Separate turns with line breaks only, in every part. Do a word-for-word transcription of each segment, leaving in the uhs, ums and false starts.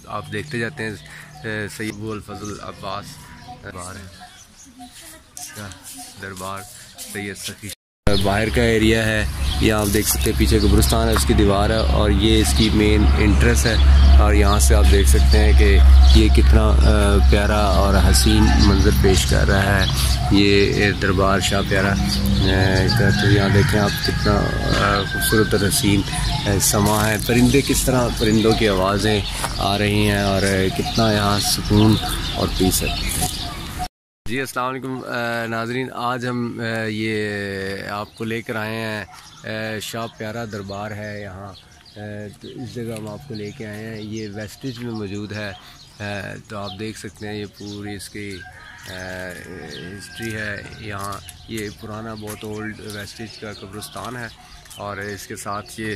आप देखते जाते हैं। सैयद अबू अल-फज़ल अब्बास दरबार है, दरबार सैयद सखी बाहर का एरिया है। यहाँ आप देख सकते हैं पीछे कब्रिस्तान है, उसकी दीवार है और ये इसकी मेन एंट्रेंस है। और यहाँ से आप देख सकते हैं कि ये कितना प्यारा और हसीन मंजर पेश कर रहा है ये दरबार शाह प्यारा का। तो यहाँ देखें आप कितना खूबसूरत और हसीन समा है। परिंदे किस तरह परिंदों की आवाज़ें आ रही हैं और कितना यहाँ सुकून और पीस है। जी अस्सलाम वालेकुम नाज़रीन, आज हम ये आपको लेकर आए हैं शाह प्यारा दरबार है यहाँ। तो इस जगह हम आपको लेके आए हैं, ये वेस्टेज में मौजूद है। तो आप देख सकते हैं ये पूरी इसकी हिस्ट्री है। यहाँ ये पुराना बहुत ओल्ड वेस्टेज का कब्रिस्तान है और इसके साथ ये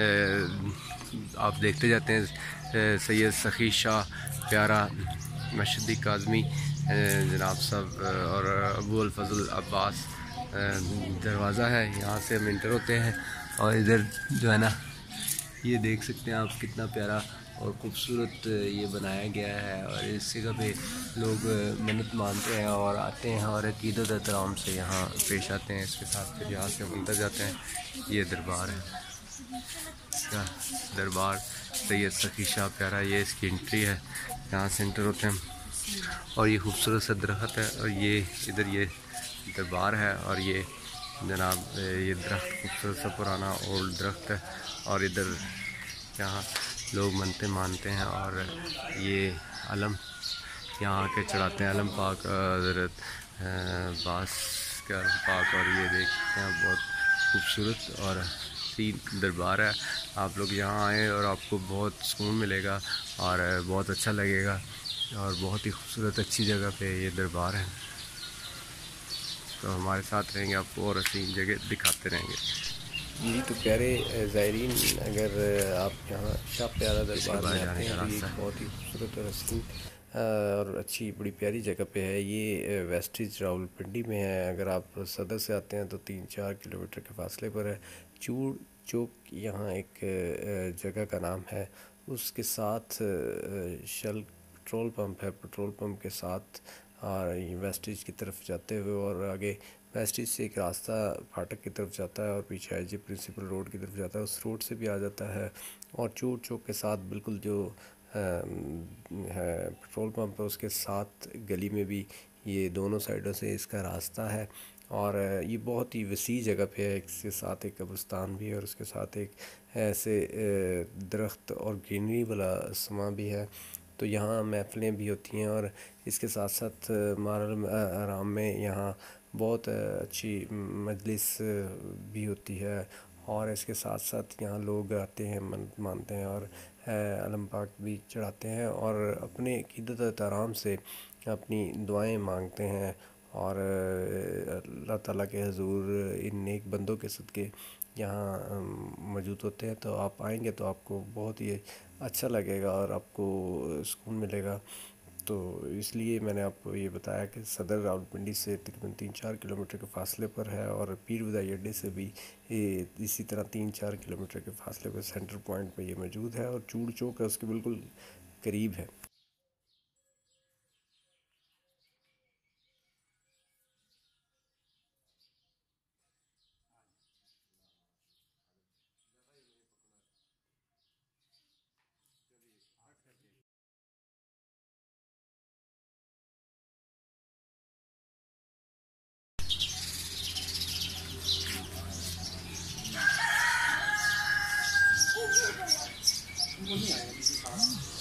आप देखते जाते हैं सैयद सखी शाह प्यारा मशदी काज़मी जनाब साहब और अबू अल-फज़ल अब्बास दरवाज़ा है। यहाँ से हम इंटर होते हैं और इधर जो है ना ये देख सकते हैं आप कितना प्यारा और ख़ूबसूरत ये बनाया गया है। और इस जगह पे लोग मन्नत मानते हैं और आते हैं और अक़ीदत एहतराम से यहाँ पेश आते हैं। इसके साथ फिर यहाँ से हम अंदर जाते हैं। ये दरबार है, दरबार सैयद सखी शाह प्यारा, ये इसकी एंट्री है। यहाँ से इंटर होते हैं और ये खूबसूरत सा दरख्त है और ये इधर ये दरबार है और ये जनाब ये दरख्त खूबसूरत सा पुराना ओल्ड दरख्त है। और इधर यहाँ लोग मनते मानते हैं और ये अलम यहाँ आके चढ़ाते हैं, अलम पाक हज़रत बास के अलम पाक। और ये देखते हैं बहुत खूबसूरत और हसीन दरबार है। आप लोग यहाँ आएँ और आपको बहुत सुकून मिलेगा और बहुत अच्छा लगेगा और बहुत ही खूबसूरत अच्छी जगह पे ये दरबार है। तो हमारे साथ रहेंगे, आपको और हसीन जगह दिखाते रहेंगे।
जी तो प्यारे ज़ायरीन, अगर आप यहाँ शाह प्यारा दरबार में आते हैं तो ये बहुत ही खूबसूरत और हसीन और अच्छी बड़ी प्यारी जगह पे है। ये वेस्टेज रावलपिंडी में है। अगर आप सदर से आते हैं तो तीन चार किलोमीटर के फासले पर है। चूड़ चौक यहाँ एक जगह का नाम है, उसके साथ शल पेट्रोल पंप है। पेट्रोल पंप के साथ और वेस्टेज की तरफ जाते हुए और आगे वेस्टेज से एक रास्ता फाटक की तरफ जाता है और पीछे आई जी प्रिंसिपल रोड की तरफ जाता है, उस रोड से भी आ जाता है। और चूड़ चौक के साथ बिल्कुल जो है पेट्रोल पंप है उसके साथ गली में भी ये दोनों साइडों से इसका रास्ता है। और ये बहुत ही वसी जगह पे है। इसके साथ एक कब्रिस्तान भी है और उसके साथ एक ऐसे दरख्त और ग्रीनरी वाला समा भी है। तो यहाँ महफ़िलें भी होती हैं और इसके साथ साथ मारल आराम में यहाँ बहुत अच्छी मजलिस भी होती है। और इसके साथ साथ यहाँ लोग आते हैं, मन्नत मानते हैं और अलम पाक भी चढ़ाते हैं और अपने अक़ीदत एहतराम से अपनी दुआएं मांगते हैं। और अल्लाह ताला के हुज़ूर इन नेक बंदों के सदक़े यहाँ मौजूद होते हैं। तो आप आएंगे तो आपको बहुत ही अच्छा लगेगा और आपको सुकून मिलेगा। तो इसलिए मैंने आपको ये बताया कि सदर रावलपिंडी से तकरीबन तीन चार किलोमीटर के फासले पर है और पीर बदाई अड्डे से भी इसी तरह तीन चार किलोमीटर के फासले पर सेंटर पॉइंट पर ये मौजूद है। और चूड़ चौक है उसके बिल्कुल करीब है।
वो नहीं आएगा किसी खास।